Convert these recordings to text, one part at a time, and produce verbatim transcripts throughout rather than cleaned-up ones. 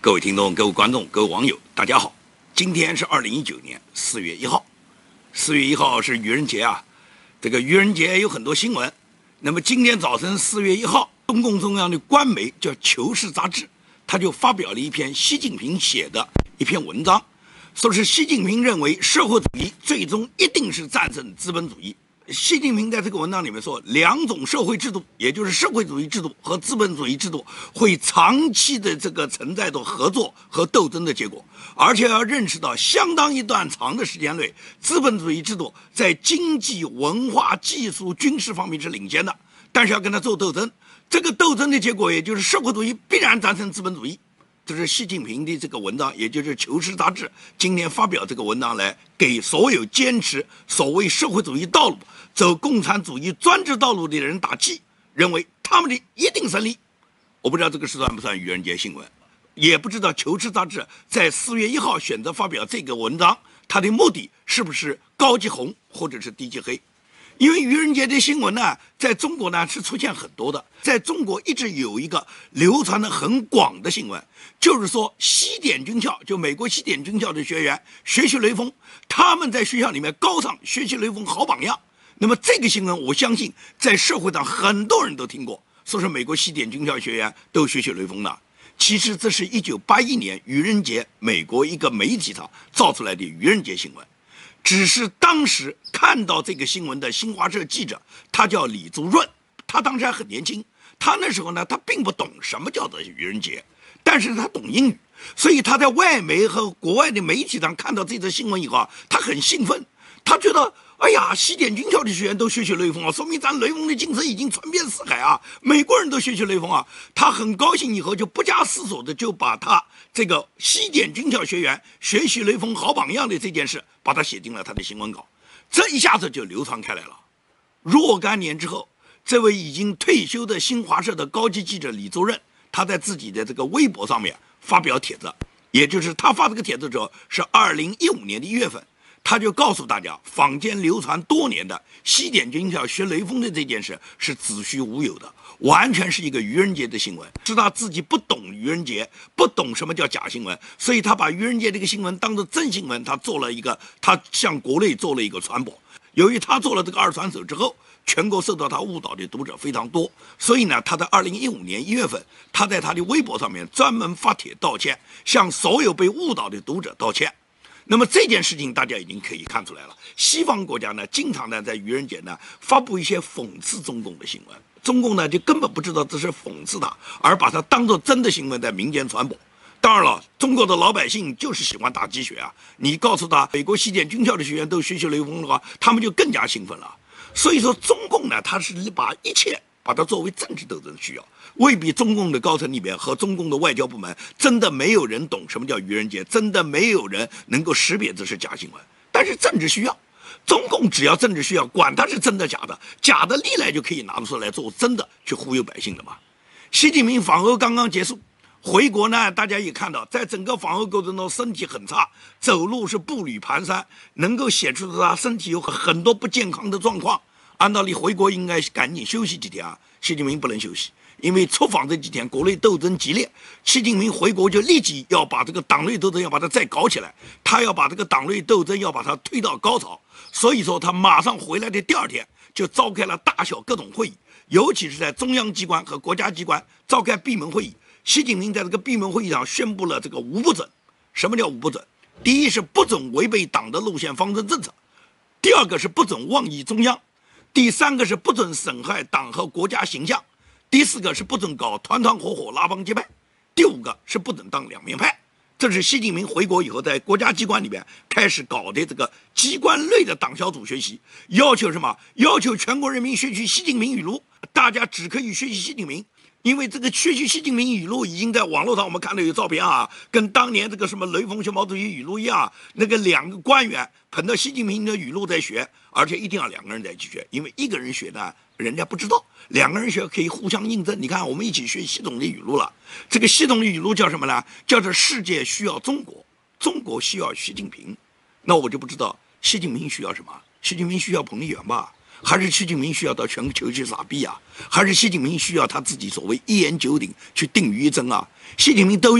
各位听众、各位观众、各位网友，大家好！今天是二零一九年四月一号，四月一号是愚人节啊。这个愚人节有很多新闻。那么今天早晨四月一号，中共中央的官媒叫《求是》杂志，他就发表了一篇习近平写的一篇文章，说是习近平认为社会主义最终一定是战胜资本主义。习近平在这个文章里面说，两种社会制度，也就是社会主义制度和资本主义制度，会长期的这个存在着合作和斗争的结果，而且要认识到，相当一段长的时间内，资本主义制度在经济、文化、技术、军事方面是领先的，但是要跟他做斗争，这个斗争的结果，也就是社会主义必然战胜资本主义。这是习近平的这个文章，也就是《求是》杂志今天发表这个文章，来给所有坚持所谓社会主义道路、走共产主义专制道路的人打气，认为他们的一定胜利。我不知道这个是算不算愚人节新闻，也不知道《求是》杂志在四月一号选择发表这个文章，它的目的是不是高级红或者是低级黑？因为愚人节的新闻呢，在中国呢是出现很多的，在中国一直有一个流传的很广的新闻，就是说西点军校，就美国西点军校的学员学习雷锋，他们在学校里面高唱学习雷锋好榜样。那么这个新闻，我相信在社会上很多人都听过，说是美国西点军校学员都学习雷锋的。其实这是一九八一年愚人节美国一个媒体上造出来的愚人节新闻。只是当时看到这个新闻的新华社记者，他叫李竹润，他当时还很年轻，他那时候呢，他并不懂什么叫做愚人节，但是他懂英语，所以他在外媒和国外的媒体上看到这则新闻以后啊，他很兴奋，他觉得，哎呀，西点军校的学员都学习雷锋啊，说明咱雷锋的精神已经传遍四海啊，美国人都学习雷锋啊，他很高兴，以后就不加思索的就把他这个西点军校学员学习雷锋好榜样的这件事，把它写进了他的新闻稿，这一下子就流传开来了。若干年之后，这位已经退休的新华社的高级记者李周任，他在自己的这个微博上面发表帖子，也就是他发这个帖子的时候是二零一五年的一月份，他就告诉大家，坊间流传多年的西点军校学雷锋的这件事是子虚乌有的，完全是一个愚人节的新闻。是他自己不懂愚人节，不懂什么叫假新闻，所以他把愚人节这个新闻当作真新闻，他做了一个，他向国内做了一个传播。由于他做了这个二传手之后，全国受到他误导的读者非常多，所以呢，他在二零一五年一月份，他在他的微博上面专门发帖道歉，向所有被误导的读者道歉。那么这件事情大家已经可以看出来了，西方国家呢，经常呢在愚人节呢发布一些讽刺中共的新闻，中共呢就根本不知道这是讽刺他，而把它当作真的新闻在民间传播。当然了，中国的老百姓就是喜欢打鸡血啊，你告诉他美国西点军校的学员都学习雷锋的话，他们就更加兴奋了。所以说中共呢，他是把一切把它作为政治斗争需要，未必中共的高层里面和中共的外交部门真的没有人懂什么叫愚人节，真的没有人能够识别这是假新闻。但是政治需要，中共只要政治需要，管它是真的假的，假的历来就可以拿出来做真的去忽悠百姓的嘛。习近平访欧刚刚结束，回国呢，大家也看到，在整个访欧过程中身体很差，走路是步履蹒跚，能够显出他身体有很多不健康的状况。按道理回国应该赶紧休息几天啊，习近平不能休息，因为出访这几天国内斗争激烈，习近平回国就立即要把这个党内斗争要把它再搞起来，他要把这个党内斗争要把它推到高潮，所以说他马上回来的第二天就召开了大小各种会议，尤其是在中央机关和国家机关召开闭门会议。习近平在这个闭门会议上宣布了这个五不准。什么叫五不准？第一是不准违背党的路线方针政策，第二个是不准妄议中央，第三个是不准损害党和国家形象，第四个是不准搞团团伙伙拉帮结派，第五个是不准当两面派。这是习近平回国以后在国家机关里面开始搞的这个机关类的党小组学习，要求什么？要求全国人民学习习近平语录，大家只可以学习习近平。因为这个学习习近平语录已经在网络上我们看到有照片啊，跟当年这个什么雷锋学毛主席语录一样，那个两个官员捧着习近平的语录在学，而且一定要两个人在一起学，因为一个人学呢人家不知道，两个人学可以互相印证。你看我们一起学习总的语录了，这个习总的语录叫什么呢？叫做世界需要中国，中国需要习近平。那我就不知道习近平需要什么，习近平需要彭丽媛吧，还是习近平需要到全球去撒币啊？还是习近平需要他自己所谓一言九鼎去定于一针啊？习近平都要。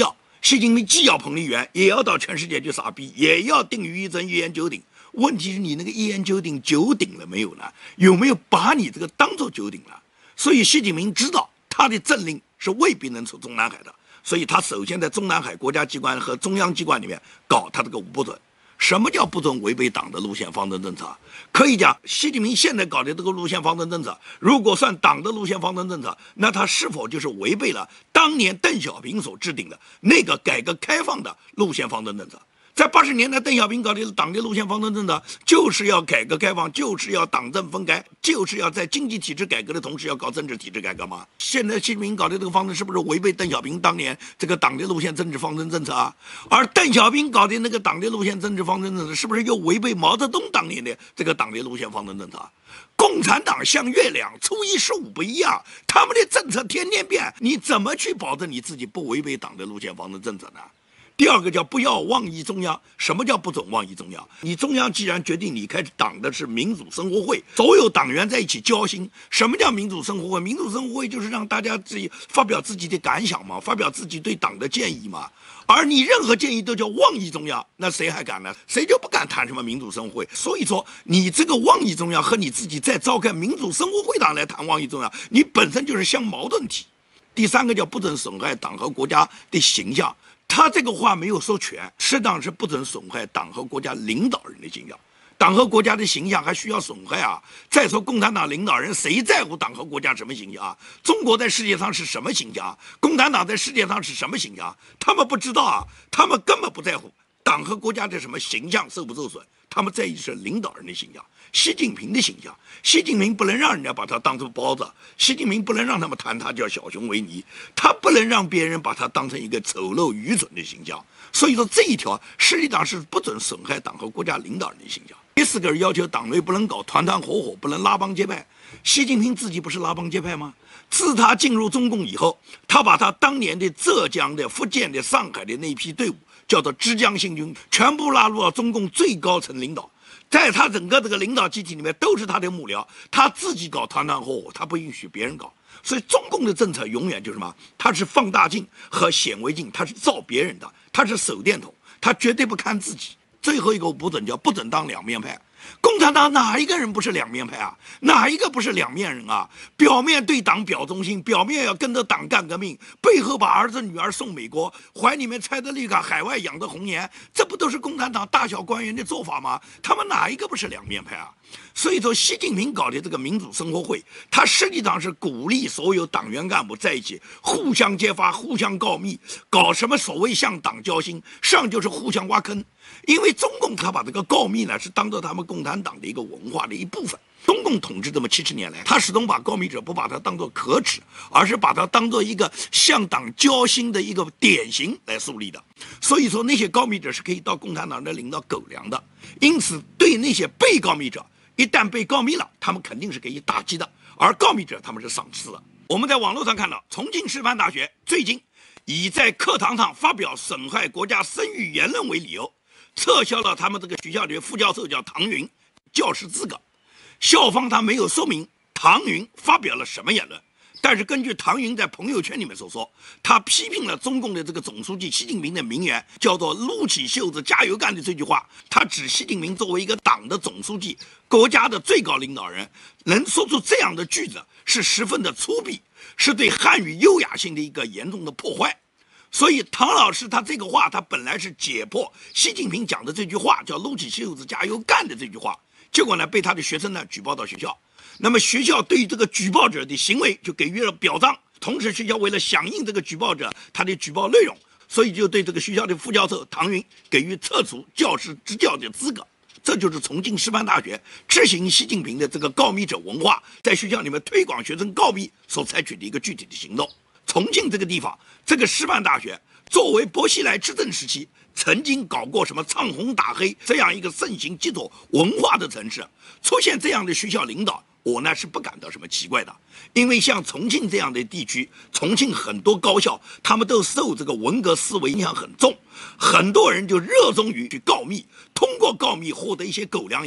习近平既要彭丽媛，也要到全世界去撒逼，也要定于一针，一言九鼎。问题是你那个一言九鼎九鼎了没有呢？有没有把你这个当做九鼎了？所以习近平知道他的政令是未必能出中南海的，所以他首先在中南海国家机关和中央机关里面搞他这个五不准。什么叫不准违背党的路线方针政策？可以讲，习近平现在搞的这个路线方针政策，如果算党的路线方针政策，那他是否就是违背了当年邓小平所制定的那个改革开放的路线方针政策？在八十年代，邓小平搞的党的路线方针政策，就是要改革开放，就是要党政分开，就是要在经济体制改革的同时要搞政治体制改革吗？现在习近平搞的这个方针是不是违背邓小平当年这个党的路线政治方针政策啊？而邓小平搞的那个党的路线政治方针政策，是不是又违背毛泽东当年的这个党的路线方针政策？共产党像月亮，初一十五不一样，他们的政策天天变，你怎么去保证你自己不违背党的路线方针政策呢？第二个叫不要妄议中央。什么叫不准妄议中央？你中央既然决定你开党的是民主生活会，所有党员在一起交心。什么叫民主生活会？民主生活会就是让大家自己发表自己的感想嘛，发表自己对党的建议嘛。而你任何建议都叫妄议中央，那谁还敢呢？谁就不敢谈什么民主生活会。所以说，你这个妄议中央和你自己在召开民主生活会党来谈妄议中央，你本身就是相矛盾体。第三个叫不准损害党和国家的形象。他这个话没有说全，适当是不准损害党和国家领导人的形象。党和国家的形象还需要损害啊？再说共产党领导人谁在乎党和国家什么形象啊？中国在世界上是什么形象？共产党在世界上是什么形象？他们不知道啊，他们根本不在乎党和国家的什么形象受不受损，他们在意是领导人的形象，习近平的形象。习近平不能让人家把他当成包子，习近平不能让他们谈他叫小熊维尼，他不能让别人把他当成一个丑陋愚蠢的形象。所以说这一条实际上是不准损害党和国家领导人的形象。第四个要求党内不能搞团团伙伙，不能拉帮结派。习近平自己不是拉帮结派吗？自他进入中共以后，他把他当年的浙江的、福建的、上海的那批队伍叫做枝江新军，全部拉入到中共最高层领导。在他整个这个领导集体里面都是他的幕僚，他自己搞团团伙伙，他不允许别人搞。所以中共的政策永远就是什么？它是放大镜和显微镜，它是照别人的，它是手电筒，它绝对不看自己。最后一个不准叫不准当两面派。共产党哪一个人不是两面派啊？哪一个不是两面人啊？表面对党表忠心，表面要跟着党干革命，背后把儿子女儿送美国，怀里面揣着绿卡，海外养着红颜，这不都是共产党大小官员的做法吗？他们哪一个不是两面派啊？所以说，习近平搞的这个民主生活会，他实际上是鼓励所有党员干部在一起互相揭发、互相告密，搞什么所谓向党交心，实际上就是互相挖坑。因为中共他把这个告密呢，是当做他们共产党的一个文化的一部分。中共统治这么七十年来，他始终把告密者不把它当作可耻，而是把它当作一个向党交心的一个典型来树立的。所以说，那些告密者是可以到共产党那领到狗粮的。因此，对那些被告密者，一旦被告密了，他们肯定是给予打击的，而告密者他们是赏赐的。我们在网络上看到，重庆师范大学最近以在课堂上发表损害国家声誉言论为理由，撤销了他们这个学校的副教授叫唐云教师资格。校方他没有说明唐云发表了什么言论，但是根据唐云在朋友圈里面所说，他批评了中共的这个总书记习近平的名言，叫做撸起袖子加油干的这句话。他指习近平作为一个党的总书记，国家的最高领导人，能说出这样的句子是十分的粗鄙，是对汉语优雅性的一个严重的破坏。所以唐老师他这个话，他本来是解破习近平讲的这句话叫撸起袖子加油干的这句话，结果呢被他的学生呢举报到学校。那么学校对于这个举报者的行为就给予了表彰，同时学校为了响应这个举报者他的举报内容，所以就对这个学校的副教授唐云给予撤除教师执教的资格。这就是重庆师范大学执行习近平的这个告密者文化，在学校里面推广学生告密所采取的一个具体的行动。重庆这个地方，这个师范大学作为薄熙来执政时期曾经搞过什么唱红打黑这样一个盛行基础文化的城市，出现这样的学校领导，我呢是不感到什么奇怪的。因为像重庆这样的地区，重庆很多高校他们都受这个文革思维影响很重，很多人就热衷于去告密，通过告密获得一些狗粮以后，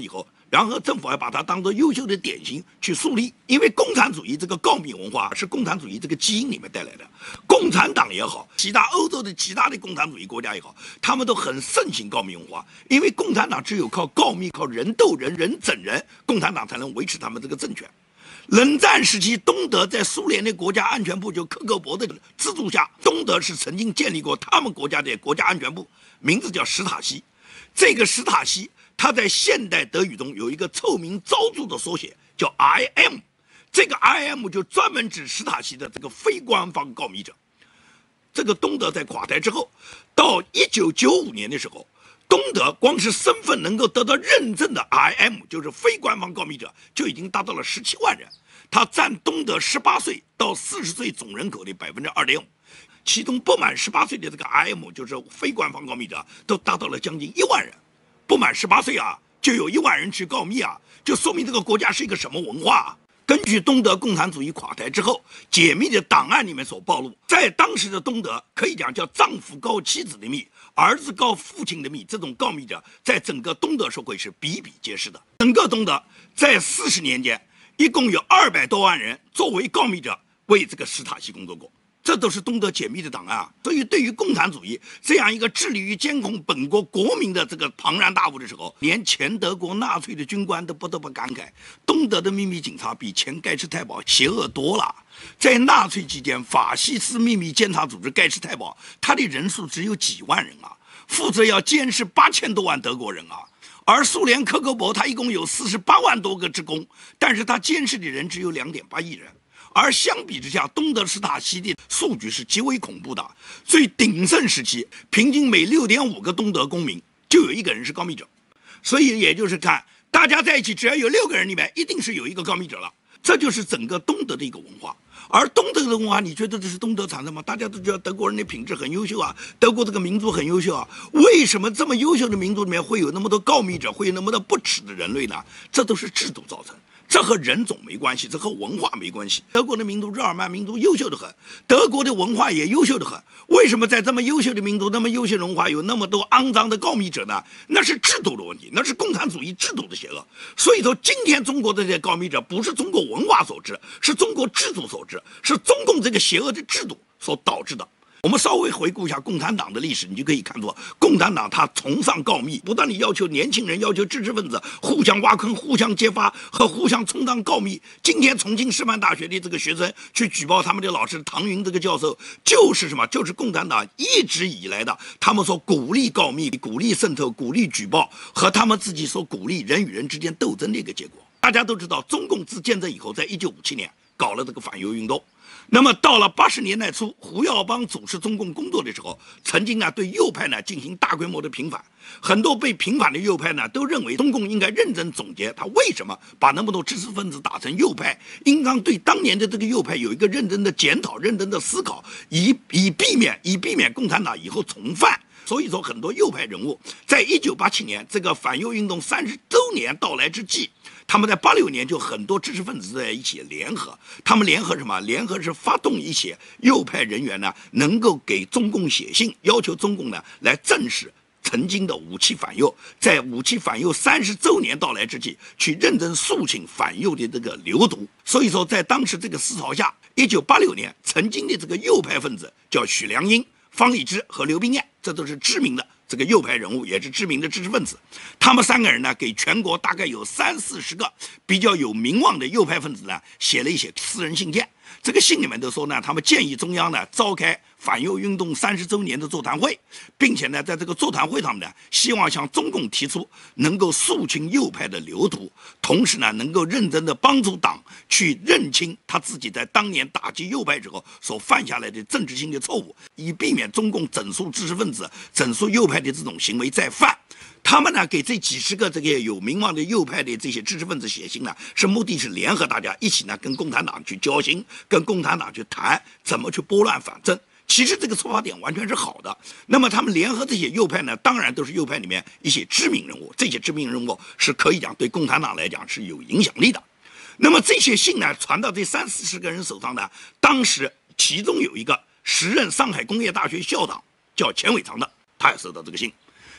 然后政府还把它当做优秀的典型去树立。因为共产主义这个告密文化是共产主义这个基因里面带来的，共产党也好，其他欧洲的其他的共产主义国家也好，他们都很盛行告密文化。因为共产党只有靠告密、靠人斗人、人整人，共产党才能维持他们这个政权。冷战时期，东德在苏联的国家安全部就克格勃的资助下，东德是曾经建立过他们国家的国家安全部，名字叫史塔西。这个史塔西，它在现代德语中有一个臭名昭著的缩写，叫 I M。这个 I M 就专门指史塔西的这个非官方告密者。这个东德在垮台之后，到一九九五年的时候，东德光是身份能够得到认证的 I M， 就是非官方告密者，就已经达到了十七万人，它占东德十八岁到四十岁总人口的百分之二点五。其中不满十八岁的这个 I M， 就是非官方告密者，都达到了将近一万人。不满十八岁啊，就有一万人去告密啊，就说明这个国家是一个什么文化啊。根据东德共产主义垮台之后解密的档案里面所暴露，在当时的东德可以讲叫丈夫告妻子的密，儿子告父亲的密，这种告密者在整个东德社会是比比皆是的。整个东德在四十年间，一共有二百多万人作为告密者为这个史塔西工作过。这都是东德解密的档案啊！所以，对于共产主义这样一个致力于监控本国国民的这个庞然大物的时候，连前德国纳粹的军官都不得不感慨：东德的秘密警察比前盖世太保邪恶多了。在纳粹期间，法西斯秘密监察组织盖世太保，他的人数只有几万人啊，负责要监视八千多万德国人啊。而苏联克格勃，他一共有四十八万多个职工，但是他监视的人只有两点八亿人。而相比之下，东德史塔西的数据是极为恐怖的。最鼎盛时期，平均每六点五个东德公民就有一个人是告密者。所以也就是看，大家在一起，只要有六个人里面，一定是有一个告密者了。这就是整个东德的一个文化。而东德的文化，你觉得这是东德产生吗？大家都觉得德国人的品质很优秀啊，德国这个民族很优秀啊。为什么这么优秀的民族里面会有那么多告密者，会有那么多不耻的人类呢？这都是制度造成。这和人种没关系，这和文化没关系。德国的民族日耳曼民族优秀的很，德国的文化也优秀的很。为什么在这么优秀的民族、那么优秀的文化有那么多肮脏的告密者呢？那是制度的问题，那是共产主义制度的邪恶。所以说，今天中国的这些告密者不是中国文化所致，是中国制度所致，是中共这个邪恶的制度所导致的。我们稍微回顾一下共产党的历史，你就可以看出，共产党他崇尚告密，不断地要求年轻人、要求知识分子互相挖坑、互相揭发和互相充当告密。今天重庆师范大学的这个学生去举报他们的老师唐云这个教授，就是什么？就是共产党一直以来的他们所鼓励告密、鼓励渗透、鼓励举报，和他们自己所鼓励人与人之间斗争的一个结果。大家都知道，中共自建政以后，在一九五七年搞了这个反右运动。那么到了八十年代初，胡耀邦主持中共工作的时候，曾经呢对右派呢进行大规模的平反。很多被平反的右派呢都认为，中共应该认真总结他为什么把那么多知识分子打成右派，应当对当年的这个右派有一个认真的检讨、认真的思考，以以避免以避免共产党以后重犯。所以说，很多右派人物在一九八七年这个反右运动三十周年到来之际，他们在八六年就很多知识分子在一起联合，他们联合什么？联合是发动一些右派人员呢，能够给中共写信，要求中共呢来正视曾经的武器反右，在武器反右三十周年到来之际，去认真肃清反右的这个流毒。所以说，在当时这个思潮下，一九八六年曾经的这个右派分子叫许良英、方励之和刘冰燕，这都是知名的这个右派人物，也是知名的知识分子。他们三个人呢，给全国大概有三四十个比较有名望的右派分子呢，写了一些私人信件。这个信里面都说呢，他们建议中央呢召开反右运动三十周年的座谈会，并且呢，在这个座谈会上呢，希望向中共提出能够肃清右派的流毒，同时呢，能够认真的帮助党去认清他自己在当年打击右派之后所犯下来的政治性的错误，以避免中共整肃知识分子、整肃右派的这种行为再犯。他们呢给这几十个这个有名望的右派的这些知识分子写信呢，是目的是联合大家一起呢跟共产党去交心，跟共产党去谈怎么去拨乱反正。其实这个出发点完全是好的。那么他们联合这些右派呢，当然都是右派里面一些知名人物，这些知名人物是可以讲对共产党来讲是有影响力的。那么这些信呢传到这三四十个人手上呢，当时其中有一个时任上海工业大学校长叫钱伟长的，他也收到这个信。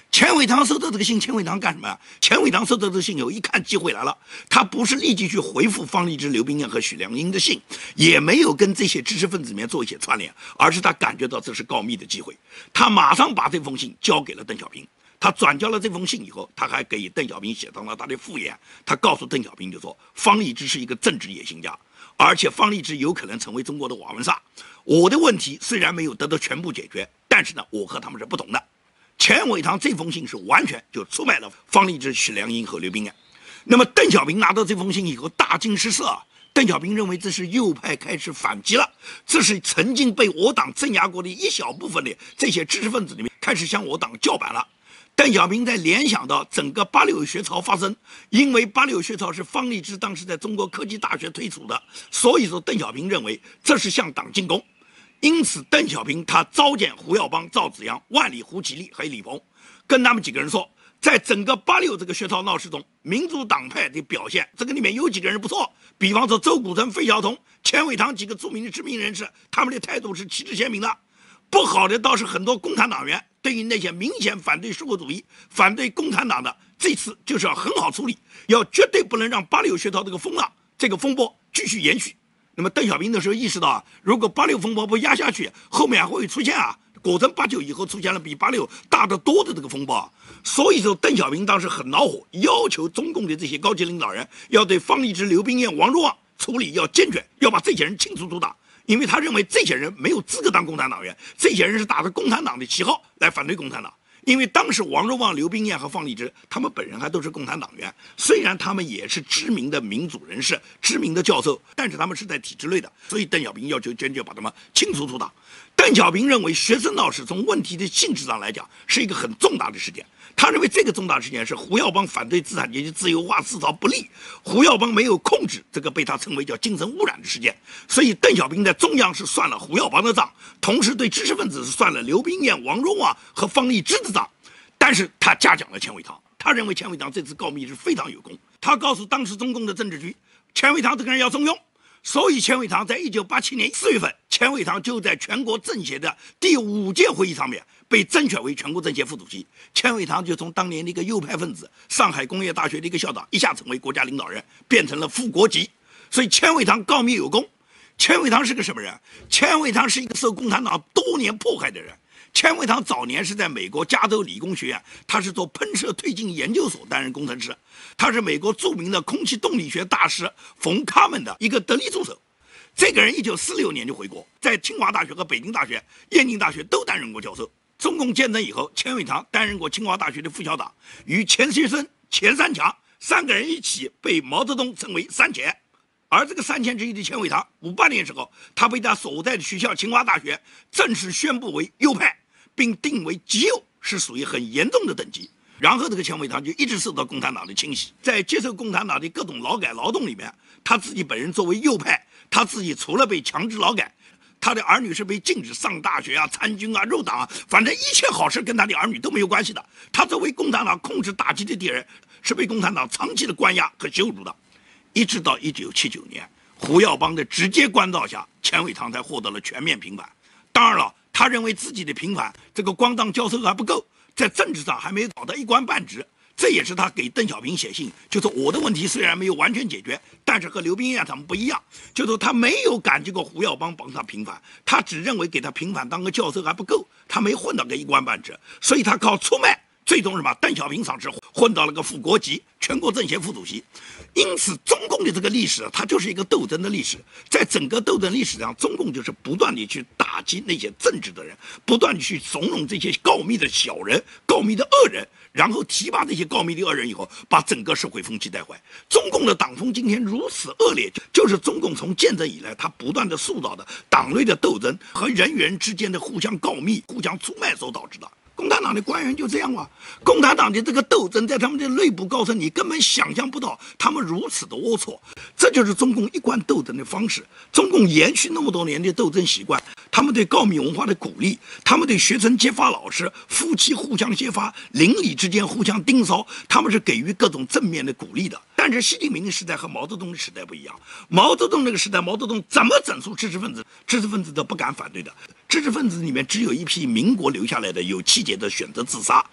钱伟堂收到这个信，钱伟堂干什么呀？钱伟堂收到这个信以后，一看机会来了，他不是立即去回复方励之、刘冰燕和许良英的信，也没有跟这些知识分子里面做一些串联，而是他感觉到这是告密的机会，他马上把这封信交给了邓小平。他转交了这封信以后，他还给邓小平写上了他的复言。他告诉邓小平就说，方励之是一个政治野心家，而且方励之有可能成为中国的瓦文萨。我的问题虽然没有得到全部解决，但是呢，我和他们是不同的。钱伟堂这封信是完全就出卖了方励之、许良英和刘冰燕。那么邓小平拿到这封信以后大惊失色啊！邓小平认为这是右派开始反击了，这是曾经被我党镇压过的一小部分的这些知识分子里面开始向我党叫板了。邓小平在联想到整个八六学潮发生，因为八六学潮是方励之当时在中国科技大学推出的，所以说邓小平认为这是向党进攻。因此邓小平他召见胡耀邦、赵紫阳、万里、胡启立还有李鹏，跟他们几个人说，在整个八六这个学潮闹事中，民主党派的表现，这个里面有几个人不错，比方说周古城、费孝通、钱伟堂几个著名的知名人士，他们的态度是旗帜鲜明的。不好的倒是很多共产党员对于那些明显反对社会主义、反对共产党的，这次就是要很好处理，要绝对不能让八六学潮这个风浪、这个风波继续延续。那么邓小平的时候意识到啊，如果八六风波不压下去，后面还会出现啊，果真八九以后出现了比八六大得多的这个风暴。所以说邓小平当时很恼火，要求中共的这些高级领导人要对方励之、刘冰燕、王若望处理要坚决，要把这些人清除出党。因为他认为这些人没有资格当共产党员，这些人是打着共产党的旗号来反对共产党。因为当时王若望、刘冰燕和方励之他们本人还都是共产党员，虽然他们也是知名的民主人士、知名的教授，但是他们是在体制内的，所以邓小平要求坚决把他们清除出党。邓小平认为学生闹事从问题的性质上来讲是一个很重大的事件，他认为这个重大事件是胡耀邦反对资产阶级自由化思潮不利，胡耀邦没有控制这个被他称为叫精神污染的事件，所以邓小平在中央是算了胡耀邦的账，同时对知识分子是算了刘冰燕、王若望和方励之的账，但是他嘉奖了钱伟堂，他认为钱伟堂这次告密是非常有功，他告诉当时中共的政治局，钱伟堂这个人要重用。所以钱伟堂在一九八七年四月份，钱伟堂就在全国政协的第五届会议上面被甄选为全国政协副主席。钱伟堂就从当年的一个右派分子，上海工业大学的一个校长，一下成为国家领导人，变成了副国级。所以钱伟堂告密有功。钱伟堂是个什么人？钱伟堂是一个受共产党多年迫害的人。钱伟堂早年是在美国加州理工学院，他是做喷射推进研究所担任工程师，他是美国著名的空气动力学大师冯卡门的一个得力助手。这个人一九四六年就回国，在清华大学和北京大学、燕京大学都担任过教授。中共建政以后，钱伟堂担任过清华大学的副校长，与钱学森、钱三强三个人一起被毛泽东称为三钱。而这个三钱之一的钱伟堂，五八年时候，他被他所在的学校清华大学正式宣布为右派，并定为极右，是属于很严重的等级。然后这个钱伟堂就一直受到共产党的清洗，在接受共产党的各种劳改劳动里面，他自己本人作为右派，他自己除了被强制劳改，他的儿女是被禁止上大学啊、参军啊、入党啊，反正一切好事跟他的儿女都没有关系的。他作为共产党控制打击的敌人，是被共产党长期的关押和羞辱的。一直到一九七九年，胡耀邦的直接关照下，钱伟堂才获得了全面平反。当然了，他认为自己的平反这个光当教授还不够，在政治上还没有搞到一官半职。这也是他给邓小平写信，就是我的问题虽然没有完全解决，但是和刘冰燕他们不一样，就是他没有感激过胡耀邦帮他平反，他只认为给他平反当个教授还不够，他没混到个一官半职，所以他靠出卖，最终什么？邓小平上市混到了个副国级、全国政协副主席。因此，中共的这个历史，它就是一个斗争的历史。在整个斗争历史上，中共就是不断地去打击那些政治的人，不断地去怂恿这些告密的小人、告密的恶人，然后提拔这些告密的恶人以后，把整个社会风气带坏。中共的党风今天如此恶劣，就是中共从建政以来，它不断地塑造的党内的斗争和人与人之间的互相告密、互相出卖所导致的。共产党的官员就这样啊，共产党的这个斗争在他们的内部高层，你根本想象不到他们如此的龌龊。这就是中共一贯斗争的方式。中共延续那么多年的斗争习惯，他们对告密文化的鼓励，他们对学生揭发老师、夫妻互相揭发、邻里之间互相盯梢，他们是给予各种正面的鼓励的。但是习近平的时代和毛泽东的时代不一样，毛泽东那个时代，毛泽东怎么整肃知识分子，知识分子都不敢反对的。知识分子里面只有一批民国留下来的有气节的选择自杀，大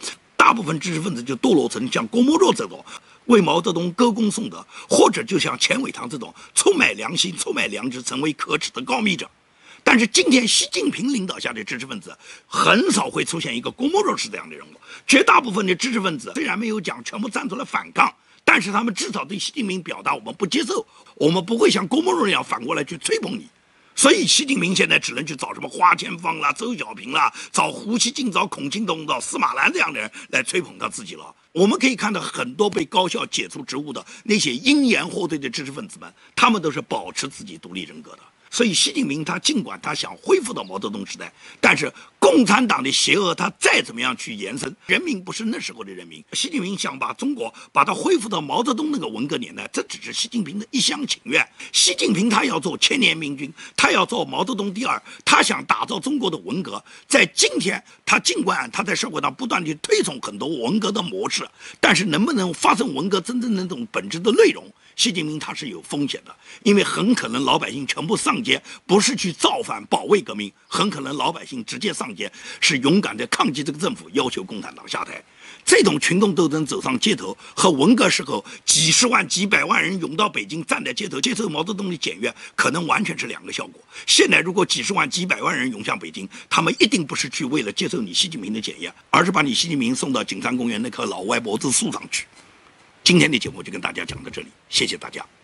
大部分知识分子就堕落成像郭沫若这种为毛泽东歌功颂德，或者就像钱伟堂这种出卖良心、出卖良知，成为可耻的告密者。但是今天习近平领导下的知识分子很少会出现一个郭沫若是这样的人物，绝大部分的知识分子虽然没有讲全部站出来反抗，但是他们至少对习近平表达我们不接受，我们不会像郭沫若那样反过来去吹捧你。所以习近平现在只能去找什么花千芳啦、周小平啦，找胡锡进、找孔庆东、找司马南这样的人来吹捧他自己了。我们可以看到很多被高校解除职务的那些因言获罪的知识分子们，他们都是保持自己独立人格的。所以习近平他尽管他想恢复到毛泽东时代，但是共产党的邪恶他再怎么样去延伸，人民不是那时候的人民。习近平想把中国把它恢复到毛泽东那个文革年代，这只是习近平的一厢情愿。习近平他要做千年明君，他要做毛泽东第二，他想打造中国的文革。在今天，他尽管他在社会上不断地推崇很多文革的模式，但是能不能发生文革真正的那种本质的内容，习近平他是有风险的，因为很可能老百姓全部上街，不是去造反保卫革命，很可能老百姓直接上街，是勇敢的抗击这个政府，要求共产党下台。这种群众斗争走上街头，和文革时候几十万、几百万人涌到北京，站在街头接受毛泽东的检阅，可能完全是两个效果。现在如果几十万、几百万人涌向北京，他们一定不是去为了接受你习近平的检验，而是把你习近平送到景山公园那棵老歪脖子树上去。今天的节目就跟大家讲到这里，谢谢大家。